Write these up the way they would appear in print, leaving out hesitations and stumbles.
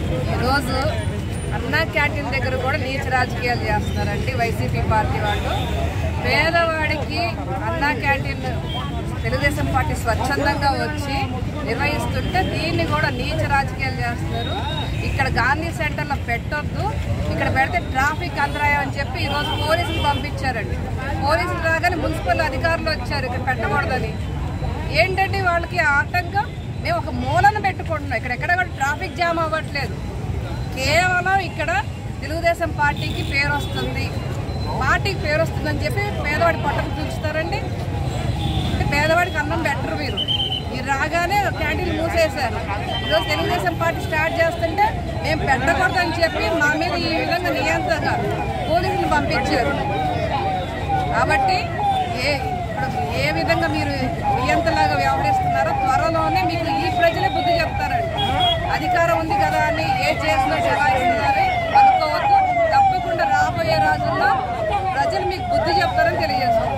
ఈరోజు అన్నా క్యాంటీన్ దగ్గర కూడా నీచ రాజకీయాలు చేస్తున్నారండి వైసీపీ పార్టీ వాళ్ళు. పేదవాడికి అన్నా క్యాంటీన్ తెలుగుదేశం పార్టీ స్వచ్ఛందంగా వచ్చి నిర్వహిస్తుంటే దీన్ని కూడా నీచ రాజకీయాలు చేస్తున్నారు. ఇక్కడ గాంధీ సెంటర్లో పెట్టొద్దు, ఇక్కడ పెడితే ట్రాఫిక్ అంతరాయం అని చెప్పి ఈరోజు పోలీసులు పంపించారండి. పోలీసులు రాగానే మున్సిపల్ అధికారులు వచ్చారు ఇక్కడ పెట్టకూడదని. ఏంటంటే వాళ్ళకి ఆటంకం, మేము ఒక మూలను పెట్టుకుంటున్నాం, ఇక్కడెక్కడ కూడా ట్రాఫిక్ జామ్ అవ్వట్లేదు. కేవలం ఇక్కడ తెలుగుదేశం పార్టీకి పేరు వస్తుంది, పార్టీకి పేరు వస్తుందని చెప్పి పేదవాడి పట్టణం చూస్తారండి. అంటే పేదవాడికి అన్నం బెటర్. మీరు రాగానే క్యాంటీన్లు మూసేశారు. ఈరోజు తెలుగుదేశం పార్టీ స్టార్ట్ చేస్తుంటే మేము పెట్టకూడదని చెప్పి మా మీద ఈ విధంగా నియంత్రణ పోలీసులు పంపించారు. కాబట్టి ఏ విధంగా మీరు నియంత్రణలాగా వ్యవహరిస్తున్నారో త్వరలోనే మీకు ఈ ప్రజలే బుద్ధి చెప్తారండి. అధికారం ఉంది కదా అని ఏ చేసినా చెలాయిస్తున్నారని అనుకోవద్దు. తప్పకుండా రాబోయే రోజుల్లో ప్రజలు మీకు బుద్ధి చెప్తారని తెలియజేస్తారు.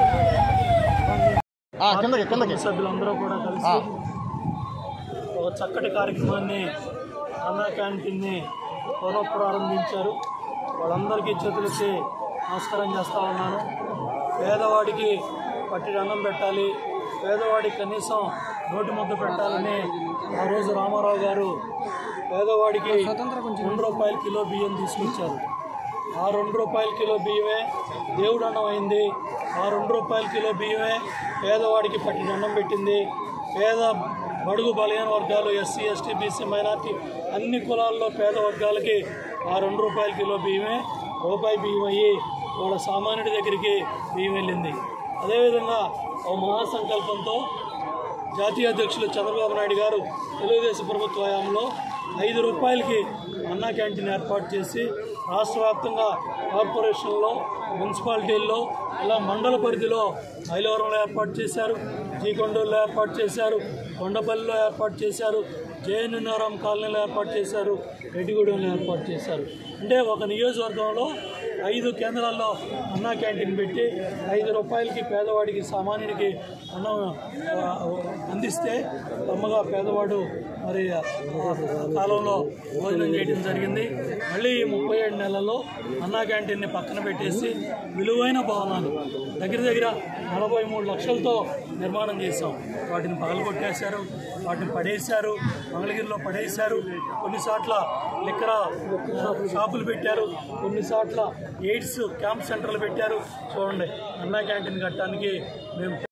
సభ్యులందరూ కూడా కలిసి ఒక చక్కటి కార్యక్రమాన్ని అన్నా క్యాంటీన్ని పునఃప్రారంభించారు. వాళ్ళందరికీ చేతులకి నమస్కారం చేస్తూ ఉన్నాను. పేదవాడికి పట్టి అన్నం పెట్టాలి, పేదవాడికి కనీసం నోటి ముద్ద పెట్టాలని ఆ రోజు రామారావు గారు పేదవాడికి ₹2 కిలో బియ్యం తీసుకొచ్చారు. ఆ ₹2 కిలో బియ్యమే దేవుడు అన్నం అయింది. ఆ ₹2 కిలో బియ్యమే పేదవాడికి పట్టిన అన్నం పెట్టింది. పేద బడుగు బలహీన వర్గాలు, ఎస్సీ ఎస్టీ బీసీ మైనార్టీ అన్ని కులాల్లో పేద వర్గాలకి ఆ ₹2 కిలో బియ్యమే రూపాయి బియ్యం అయ్యి వాళ్ళ సామాన్యుడి దగ్గరికి బియ్యం వెళ్ళింది. అదేవిధంగా ఓ మహాసంకల్పంతో జాతీయ అధ్యక్షులు చంద్రబాబు నాయుడు గారు తెలుగుదేశం ప్రభుత్వ హయాంలో ₹5కి అన్నా క్యాంటీన్ ఏర్పాటు చేసి రాష్ట్ర వ్యాప్తంగా కార్పొరేషన్లో, మున్సిపాలిటీల్లో, ఇలా మండల పరిధిలో మైలవరంలో ఏర్పాటు చేశారు, జీకొండూరులో ఏర్పాటు చేశారు, కొండపల్లిలో ఏర్పాటు చేశారు, జేఎన్ఎన్ఆర్ఎం కాలనీలో ఏర్పాటు చేశారు, రెడ్డిగూడెంలో ఏర్పాటు చేశారు. అంటే ఒక నియోజకవర్గంలో 5 కేంద్రాల్లో అన్నా క్యాంటీన్ పెట్టి ₹5కి పేదవాడికి సామాన్యుడికి అన్నం అందిస్తే అమ్మగా పేదవాడు మరి కాలంలో భోజనం చేయడం జరిగింది. మళ్ళీ 37 నెలల్లో అన్నా క్యాంటీన్ని పక్కన పెట్టేసి విలువైన భవనాలు దగ్గర 43 లక్షలతో నిర్మాణం చేశాం. వాటిని పగలగొట్టేశారు, వాటిని పడేశారు, మంగళగిరిలో పడేశారు. కొన్నిసార్ల లిక్కర షాపులు పెట్టారు, కొన్నిసార్ల ఎయిడ్స్ క్యాంప్ సెంటర్లు పెట్టారు. చూడండి, అన్నా క్యాంటీన్ కట్టడానికి మేము